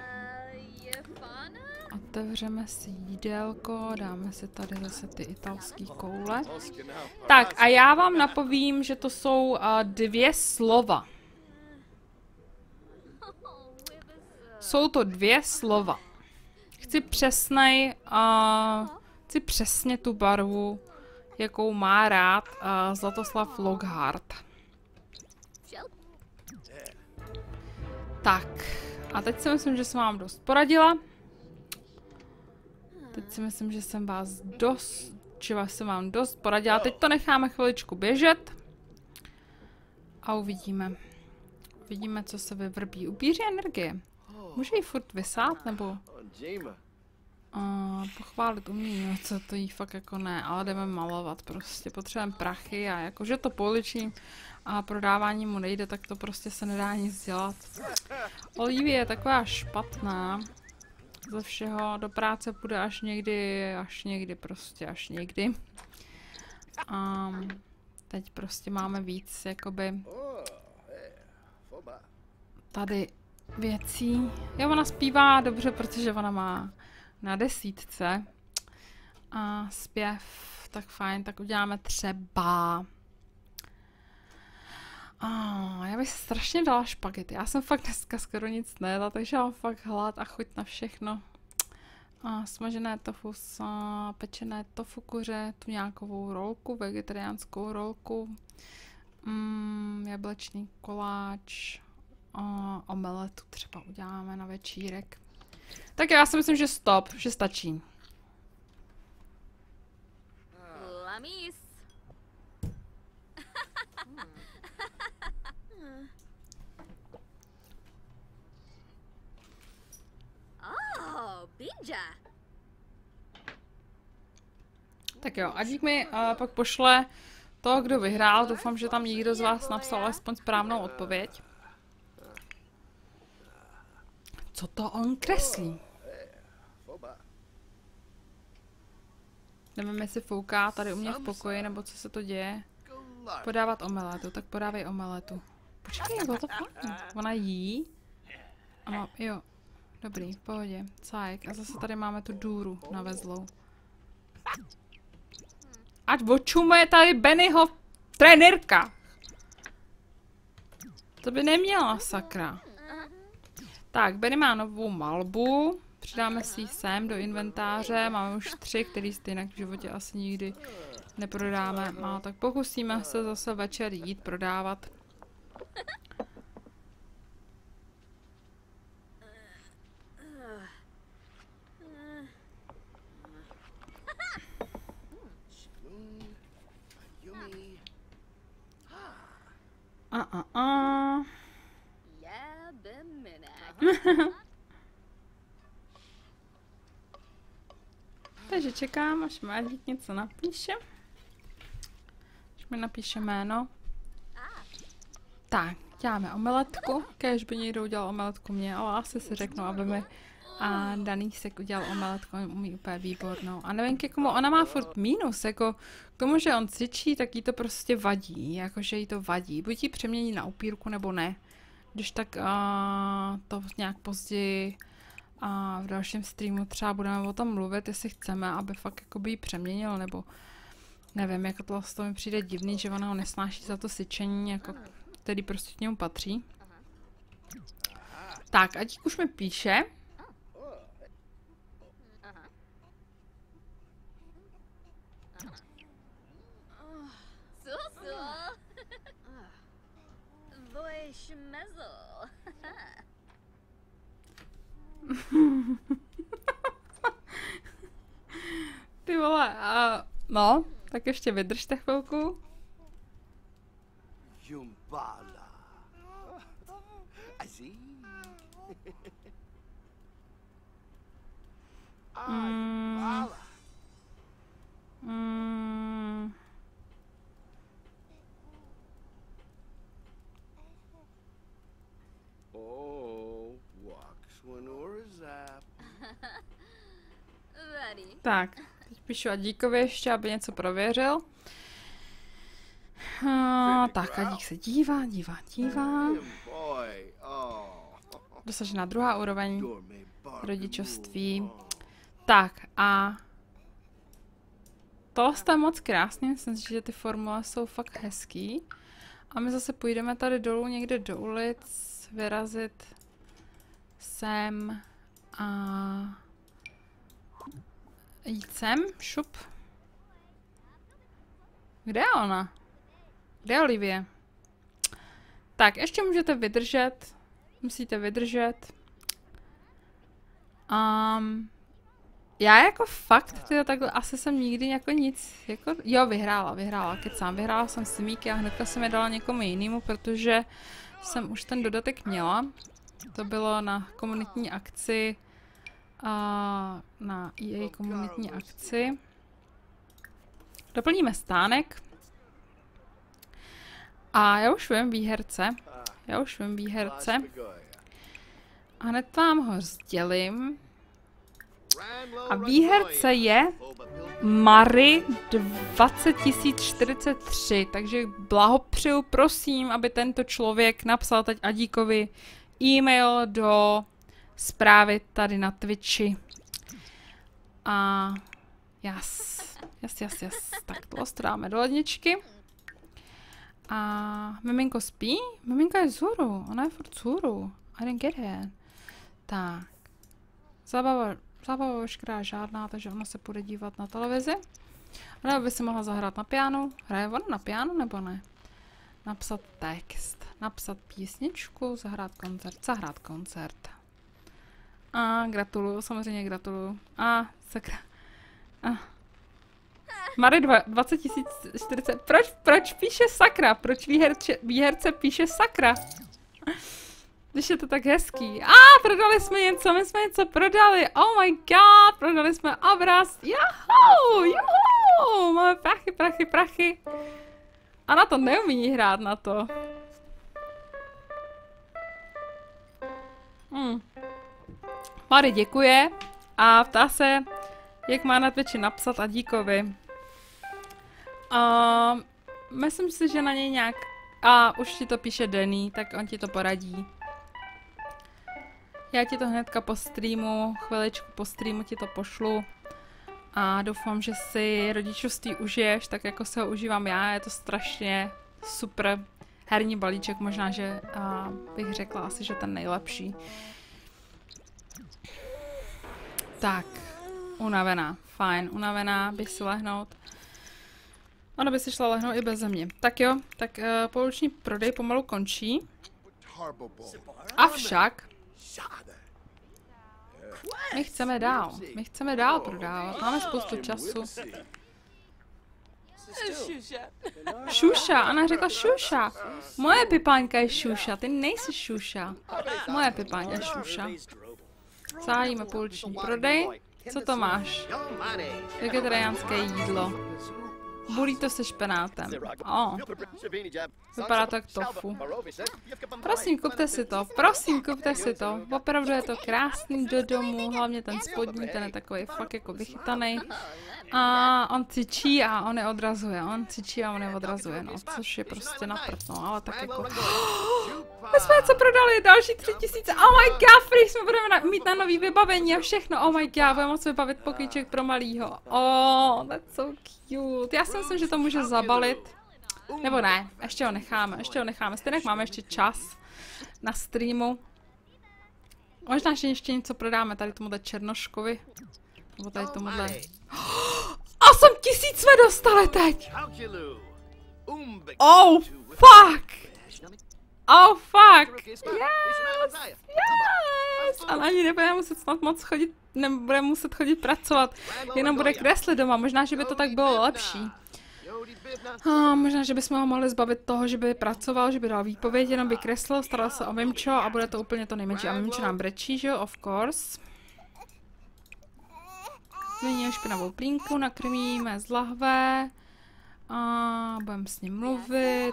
Otevřeme si jídelko, dáme si tady zase ty italské koule. Tak a já vám napovím, že to jsou 2 slova. Jsou to 2 slova. Chci přesně tu barvu, jakou má rád Zlatoslav Lockhart. Tak, a teď si myslím, že jsem vám dost poradila. Teď si myslím, že jsem vám dost poradila. Teď to necháme chviličku běžet. A uvidíme. Uvidíme, co se vyvrbí. Upíří energie. Může jí furt vysát, nebo pochválit umění, no co to jí fakt jako ne, ale jdeme malovat prostě. Potřebujeme prachy a jakože to poličím a prodávání mu nejde, tak to prostě se nedá nic dělat. Olivie je taková špatná. Ze všeho do práce půjde až někdy. A teď prostě máme víc, jakoby tady věcí. Jo, ona zpívá dobře, protože ona má na 10 a zpěv, tak fajn, tak uděláme třeba... já bych se strašně dala špagety. Já jsem fakt dneska skoro nic nejedla, takže mám fakt hlad a chuť na všechno. Smažené tofu, pečené tofu kuře, tu nějakou rolku, vegetariánskou rolku, jablečný koláč, omeletu třeba uděláme na večírek. Tak já si myslím, že stop, že stačí. Tak jo, Adík mi pak pošle to, kdo vyhrál. Doufám, že tam někdo z vás napsal alespoň správnou odpověď. Co to on kreslí? Nevím, jestli fouká tady u mě v pokoji, nebo co se to děje. Podávat omeletu, tak podávej omeletu. Počkej, bylo to fajn. Ona jí. A má, jo. Dobrý, v pohodě. Cajk. A zase tady máme tu důru navezlou. Ať očumuje tady Bennyho trenérka. To by neměla, sakra. Tak, Benny má novou malbu. Přidáme si ji sem do inventáře. Máme už 3, který stejně v životě asi nikdy neprodáme. Tak pokusíme se zase večer jít prodávat. čekám, až Mádík něco napíše. Až mi napíše jméno. Tak, děláme omeletku. Kéž by někdo udělal omeletku mě, ale asi si řeknu, aby mi a Danísek udělal omeletku, umí úplně výbornou. A nevím, k komu ona má furt mínus, jako k tomu, že on cvičí, tak jí to prostě vadí, jakože jí to vadí. Buď jí přemění na upírku, nebo ne. Když tak to nějak později v dalším streamu třeba budeme o tom mluvit, jestli chceme, aby fakt jakoby jí přeměnil, nebo nevím, jako to mi přijde divný, že ona ho nesnáší za to syčení, jako, který prostě k němu patří. Tak, a dík už mi píše. Ty vole, no, tak ještě vydržte chvilku. Tak, teď píšu Adíkovi ještě, aby něco prověřil. Tak, Adík se dívá. Dosažená druhá úroveň rodičovství. Tak a tohle je moc krásný, myslím si, že ty formule jsou fakt hezký. A my zase půjdeme tady dolů někde do ulic, vyrazit sem a jít sem, šup. Kde je ona? Kde je Olivie? Tak, ještě můžete vydržet. Musíte vydržet. Já jako fakt, tyjo, takhle asi jsem nikdy jako nic, jako, jo, vyhrála, kecám, vyhrála jsem Simíky a hnedka jsem je dala někomu jinému, protože jsem už ten dodatek měla. To bylo na komunitní akci, na EA komunitní akci. Doplníme stánek. A já už vím výherce. A hned vám ho sdělím. A výherce je Mary 20043, takže blahopřeju, prosím, aby tento člověk napsal teď Adíkovi e-mail do zprávy tady na Twitchi. A jas. Tak to dáme do ledničky. A miminko spí? Miminka je vzhůru, ona je furt vzhůru. I didn't get it. Tak. Zábava veškerá žádná, takže ona se bude dívat na televizi. A nebo by si mohla zahrát na pianu. Hraje ona na pianu nebo ne? Napsat text, napsat písničku, zahrát koncert. A gratuluju, samozřejmě gratuluju. A sakra. Mary 20040. Proč píše sakra? Proč výherce píše sakra? Když je to tak hezký. Prodali jsme něco, my jsme něco prodali. Oh my god, prodali jsme obraz. Juhu. Máme prachy. A na to neumí hrát, na to. Mary děkuje a ptá se, jak má na Twitchi napsat Adíkovi. Myslím si, že na něj nějak... už ti to píše Danny, tak on ti to poradí. Já ti to hnedka po streamu, chviličku po streamu ti to pošlu. A doufám, že si rodičovství užiješ, tak jako se ho užívám já. Je to strašně super herní balíček, možná, že bych řekla asi, že ten nejlepší. Tak, unavená, fajn, unavená, bych si lehnout. Ona by si šla lehnout i bez mě. Tak jo, tak pouliční prodej pomalu končí. Avšak my chceme dál prodávat, máme spoustu času. Šuša, ona řekla Šuša. Moje Pipánka je Šuša, ty nejsi Šuša. Moje Pipánka je Šuša. Zájíme pouliční prodej. Co to máš? Vegetariánské jídlo. Burrito se špenátem. Vypadá to jak tofu. Prosím, kupte si to. Prosím, kupte si to. Opravdu je to krásný do domu, hlavně ten spodní, ten je takový fakt jako vychytaný. A on cvičí a on je odrazuje. On cvičí a on je odrazuje, no. Což je prostě na prd, no, ale tak jako... My jsme co prodali, další 3000. Oh my god, free, jsme budeme mít na nový vybavení a všechno. Oh my god, budeme moct vybavit pokýček pro malýho. Oh, that's so cute. Já si myslím, že to může zabalit. Nebo ne, ještě ho necháme. Stejně máme ještě čas na streamu. Možná, že ještě něco prodáme tady tomuhle Černoškovi. Nebo tady tomuhle... 8000 jsme dostali teď! Oh, fuck! Oh, fuck! Yes! Yes! Ale ani nebude muset snad moc chodit, nebude muset chodit pracovat. Jenom bude kreslit doma, možná, že by to tak bylo lepší. Možná, že bychom ho mohli zbavit toho, že by pracoval, že by dal výpověď, jenom by kreslil, staral se o Mimčo a bude to úplně to nejmenší. A Mimčo nám brečí, že jo, of course. Změníme špinavou plínku, nakrmíme z lahve. A budeme s ním mluvit,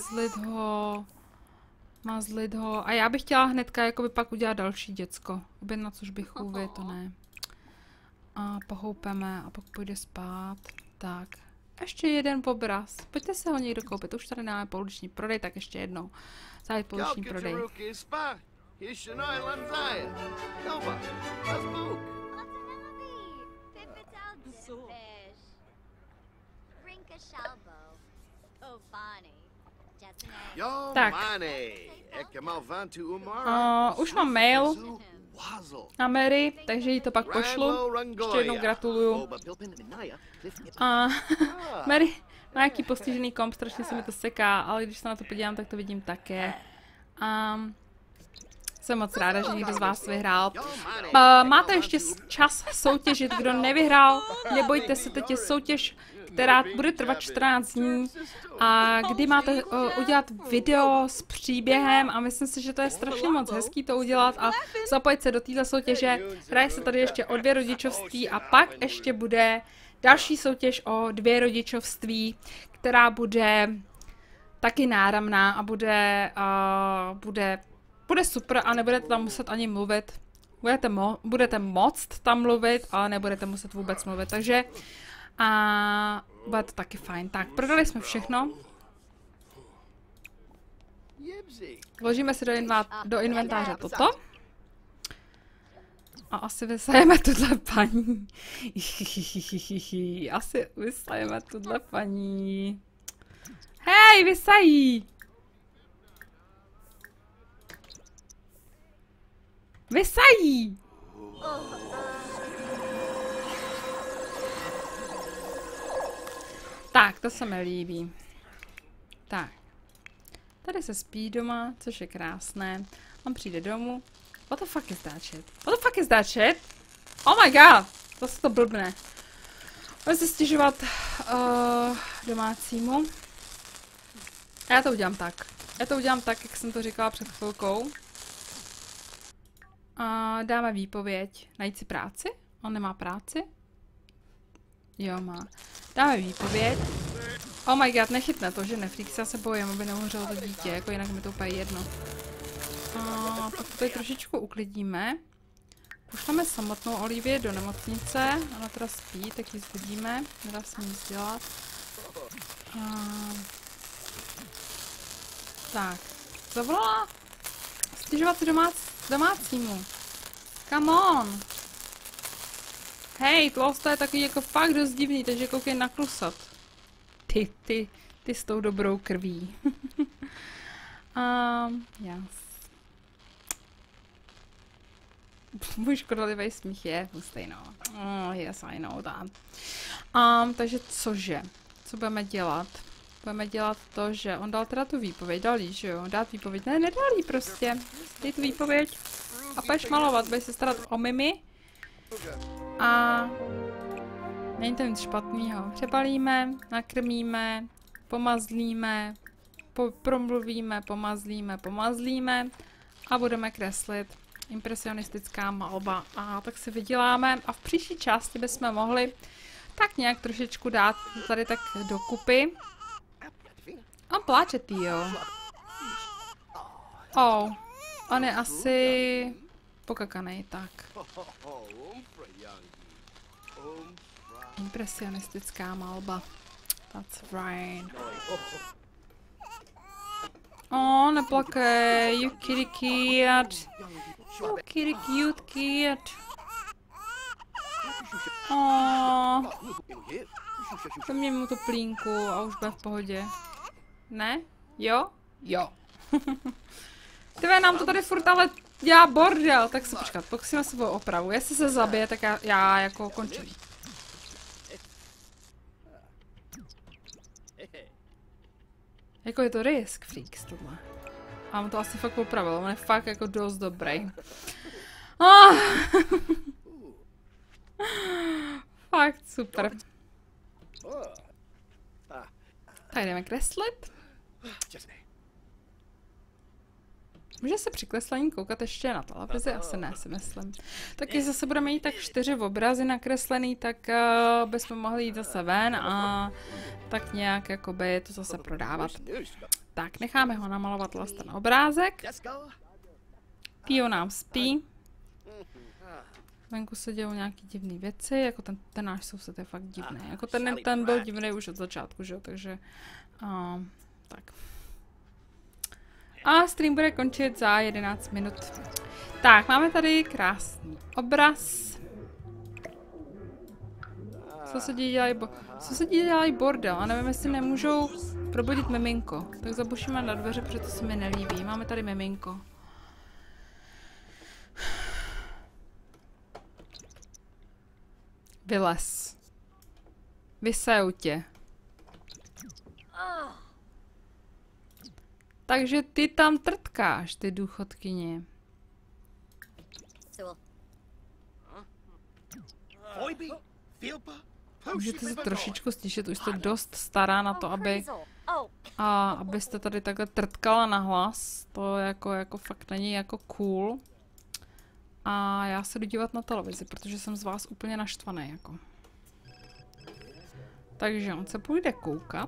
mazlit ho. A já bych chtěla hnedka jakoby pak udělat další děcko. Objednat služby to ne. A pohoupeme a pak půjde spát. Tak. Ještě jeden obraz. Pojďte se ho někdo koupit. Už tady máme pouliční prodej, tak ještě jednou. Zahájit pouliční prodej. Tak. Už mám mail na Mary, takže jí to pak pošlu. Ještě jednou gratuluju. Mary má nějaký postižený komp, strašně se mi to seká, ale když se na to podívám, tak to vidím také. Jsem moc ráda, že někdo z vás vyhrál. Máte ještě čas soutěžit, kdo nevyhrál, nebojte se, teď je soutěž, která bude trvat 14 dní a kdy máte udělat video s příběhem a myslím si, že to je strašně moc hezký to udělat a zapojit se do této soutěže. Hraje se tady ještě o 2 rodičovství a pak ještě bude další soutěž o 2 rodičovství, která bude taky náramná a bude super a nebudete tam muset ani mluvit. Budete moct tam mluvit, ale nebudete muset vůbec mluvit, takže bude to taky fajn. Tak, prodali jsme všechno. Vložíme si do inventáře toto. A asi vysajeme tuhle paní. Asi vysajeme tuhle paní. Hej, vysají! Vysají! Tak, to se mi líbí. Tak. Tady se spí doma, což je krásné. On přijde domů. What the fuck is that shit? What the fuck is that shit? Oh my god! To se to blbne. Můžu se stěžovat domácímu. Já to udělám tak. Jak jsem to říkala před chvilkou. Dáme výpověď. Najít si práci? On nemá práci? Jo, má. Dáme výpověď. Oh my god, nechytne to, že Netflix, já se bojím, aby neuhořelo to dítě, jako jinak mi to úplně jedno. Pak to tady trošičku uklidíme. Pošleme samotnou Olivii do nemocnice. Ona teda spí, tak ji zbudíme. Nedá se nic dělat. Tak. Zavolala stěžovat si domácímu. Come on. Hej, tlosto je takový jako fakt dost divný, takže koukej naklusat. Ty s tou dobrou krví. Yes. Můj škodolivý smích je hustý, no. Oh, yes, I know that. Takže cože? Co budeme dělat? Budeme dělat to, že on dal teda tu výpověď, dal jí, že jo? Dát výpověď, ne, nedal jí prostě. Dej tu výpověď a půjdeš malovat, budeš se starat o Mimi. A není to nic špatného. Přebalíme, nakrmíme, pomazlíme, promluvíme, pomazlíme a budeme kreslit. impresionistická malba. A tak si vyděláme a v příští části bychom mohli tak nějak trošičku dát tady tak dokupy. On pláče, týjo. Oh, on je asi pokakanej, tak. Impresionistická malba. That's right. Oh, neplakej, you kitty cat. You kitty cute cat. Oh, to mě mu tu plínku a už bude v pohodě. Ne? Jo? Jo. Tyve, nám to tady furt ale dělá bordel, tak se počkat, pokusíme se o opravu. Jestli se zabije, tak já jako končím. Jako je to risk, freaks, tohle. A on to asi fakt popravil, on je fakt jako dost dobrý. Oh. Fakt super. Tak jdeme kreslit. Může se při kreslení koukat ještě na televizi? Asi ne, si myslím. Taky zase budeme mít tak 4 obrazy nakreslený, tak bychom mohli jít zase ven a tak nějak jakoby to zase prodávat. Tak, necháme ho namalovat ten obrázek. Pio nám spí. Venku se dějou nějaký divné věci, jako ten náš soused je fakt divný. Jako ten byl divný už od začátku, že jo, takže tak. A stream bude končit za 11 minut. Tak, máme tady krásný obraz. Sousedí dělají bordel a nevím, jestli nemůžou probudit miminko. Tak zabušíme na dveře, protože to se mi nelíbí. Máme tady miminko. Vylez. Vysejou tě. Takže ty tam trtkáš, ty důchodkyně. Můžete se trošičku stišit, už jste dost stará na to, abyste tady takhle trtkala na hlas. To jako fakt není jako cool. A já se jdu dívat na televizi, protože jsem z vás úplně naštvaný, jako. Takže on se půjde koukat.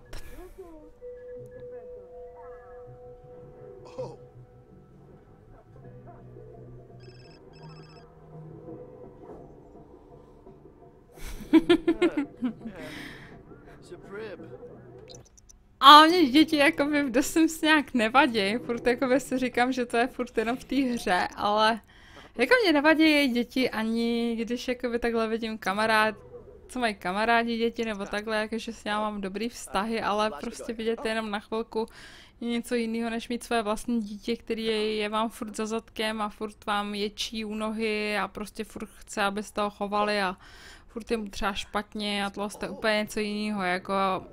A mě děti jakoby v The Sims nějak nevadí, furt jakoby si říkám, že to je furt jenom v té hře, ale jako mě nevadí její děti ani když jakoby takhle vidím co mají kamarádi děti nebo takhle, jakože s ním mám dobrý vztahy, ale prostě vidět jenom na chvilku je něco jiného, než mít své vlastní dítě, který je vám furt za zadkem a furt vám ječí u nohy a prostě furt chce, abyste ho chovali a furt je mu třeba špatně a tohle je úplně něco jiného, jako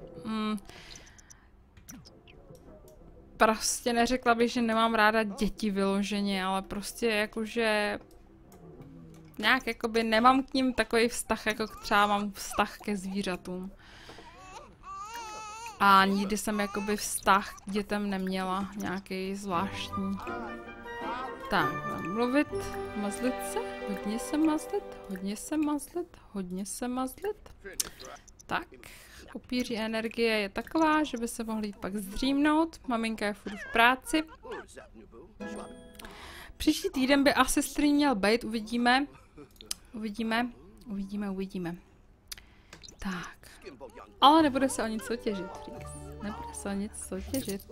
prostě neřekla bych, že nemám ráda děti vyloženě, ale prostě jakože nějak jakoby nemám k ním takový vztah, jako třeba mám vztah ke zvířatům. A nikdy jsem jakoby vztah k dětem neměla, nějaký zvláštní. Tak, mám mluvit, mazlit se, hodně se mazlit, hodně se mazlit, hodně se mazlit. Tak, upíří energie je taková, že by se mohli jít pak zdřímnout, maminka je furt v práci. Příští týden by asi stream měl být, uvidíme. Uvidíme. Tak. Ale nebude se o nic soutěžit, Freaks. Nebude se o nic soutěžit.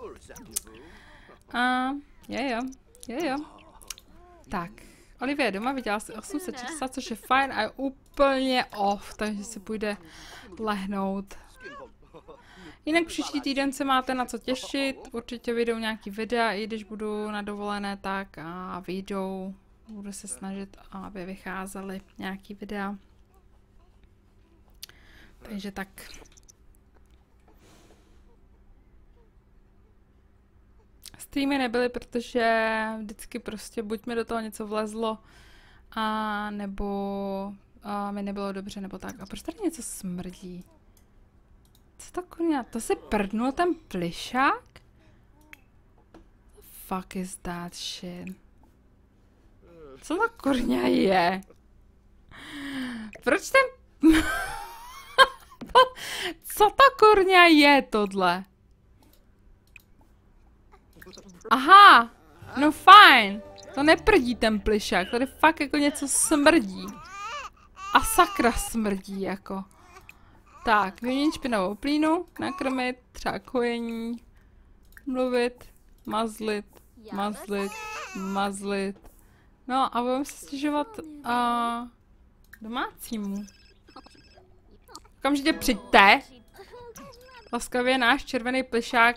A jo. Tak. Olivia je doma, viděla si 860, což je fajn a je úplně off, takže si půjde lehnout. Jinak příští týden se máte na co těšit, určitě vyjdou nějaký videa, i když budu na dovolené, tak a vyjdou. Budu se snažit, aby vycházely nějaký videa. Takže tak. Streamy nebyly, protože vždycky prostě buď mi do toho něco vlezlo, a nebo mi nebylo dobře, nebo tak. A proč tady něco smrdí? Co to kurňa? To si prdnul ten plišák? The fuck is that shit? Co to kurňa je? Proč ten... Co to kurňa je tohle? Aha, no fajn. To neprdí ten plišák, tady fakt jako něco smrdí. A sakra smrdí jako. Tak, vyměnit špinavou plínu, nakrmit, třeba kojení, mluvit, mazlit, mazlit, mazlit. No a budeme se stěžovat domácímu. Okamžitě přijďte. Laskavě náš červený plišák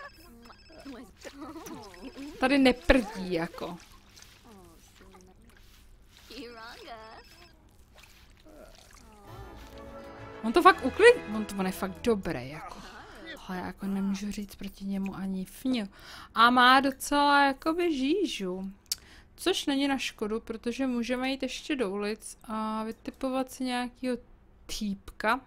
tady neprdí jako. On to fakt on je fakt dobrý jako. Ale já jako nemůžu říct proti němu ani fňu. A má docela jakoby žížu. Což není na škodu, protože můžeme jít ještě do ulic a vytipovat si nějakýho týpka.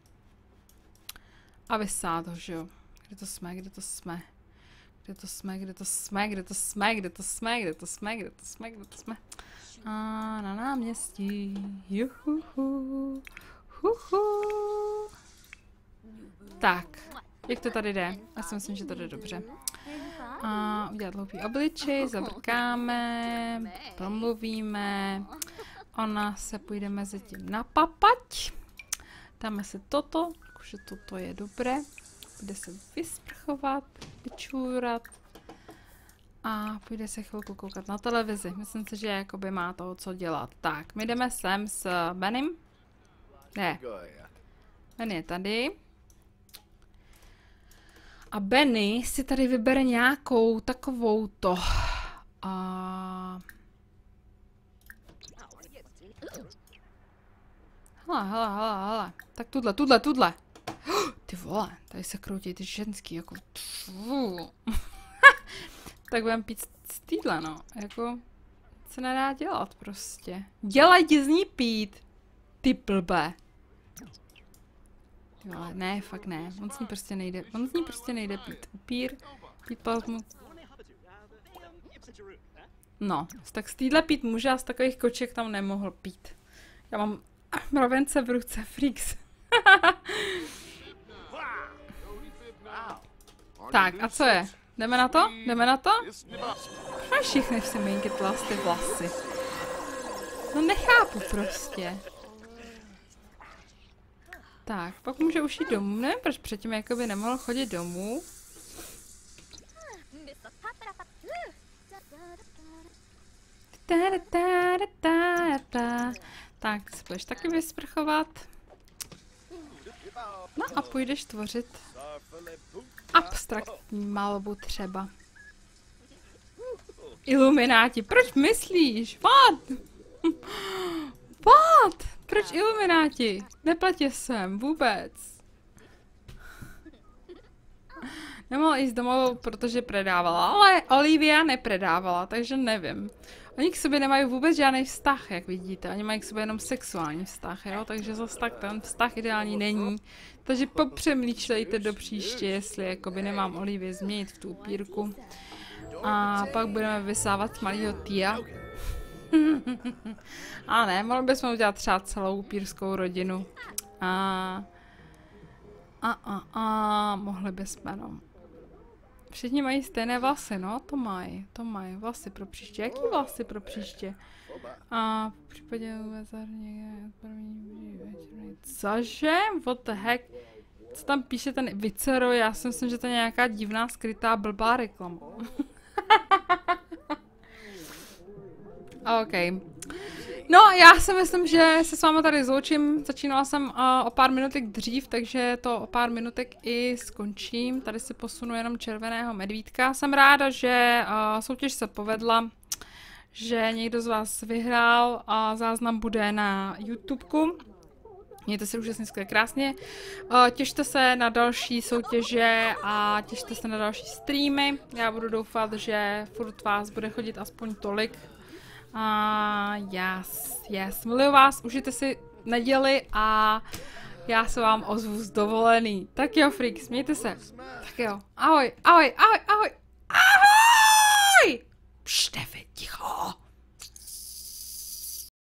A vysát ho, že jo. Kde to jsme, kde to jsme? Kde to jsme, kde to jsme, kde to jsme, kde to jsme, kde to jsme, kde to jsme, kde to jsme? A na náměstí. Juhuhu. Huhu. Tak, jak to tady jde? Já si myslím, že to jde dobře. A udělat hloupý obličej, zabrkáme, promluvíme. Ona se půjde mezi tím napapať. Dáme si toto, jakože toto je dobré. Půjde se vysprchovat, vyčůrat. A půjde se chvilku koukat na televizi. Myslím si, že jakoby má toho co dělat. Tak, my jdeme sem s Benem. Ne. Ben je tady. A Benny si tady vybere nějakou takovouto. Hele. Tak tuhle. Ty vole, tady se kroutí ty ženský, jako... Tak budem pít z týdla, no. Jako... Se nedá dělat prostě. Dělaj z ní pít. Ty blbe. Ale ne, fakt ne. On z ní prostě nejde pít. Upír, pít plazmu. No, tak z týdle pít může a z takových koček tam nemohl pít. Já mám mravence v ruce, freaks. Tak, a co je? Jdeme na to? Jdeme na to? A všichni si minky tlasty vlasy. No nechápu prostě. Tak, pak může už jít domů. Nevím, proč předtím jakoby nemohl chodit domů. Tak, se budeš taky vysprchovat. No a půjdeš tvořit abstraktní malbu třeba. Ilumináti, proč myslíš? What? What? Proč Ilumináti? Nepletě sem, vůbec. Nemohla jít domů, protože predávala, ale Olivia nepredávala, takže nevím. Oni k sobě nemají vůbec žádný vztah, jak vidíte. Oni mají k sobě jenom sexuální vztah, jo? Takže zase tak ten vztah ideální není. Takže popřemýšlejte do příště, jestli jakoby nemám Olivii změnit v tu upírku. A pak budeme vysávat malýho Tia. A ne, mohli bychom udělat třeba celou upírskou rodinu. Mohli bychom, no. Všichni mají stejné vlasy, no, to mají vlasy pro příště. Jaký vlasy pro příště? A v případě cože? What the heck? Co tam píše ten Vicero? Já si myslím, že to je nějaká divná, skrytá, blbá reklama. OK. No, já si myslím, že se s vámi tady zloučím. Začínala jsem o pár minutek dřív, takže to o pár minutek i skončím. Tady si posunu jenom červeného medvídka. Jsem ráda, že soutěž se povedla, že někdo z vás vyhrál a záznam bude na YouTubeku. Mějte se úžasně skvěle krásně. Těšte se na další soutěže a těšte se na další streamy. Já budu doufat, že furt vás bude chodit aspoň tolik. Yes. Miluji vás, užijte si neděli a já se vám ozvu z dovolený. Tak jo, freaks, mějte se. Tak jo, ahoj. Pšte, ticho.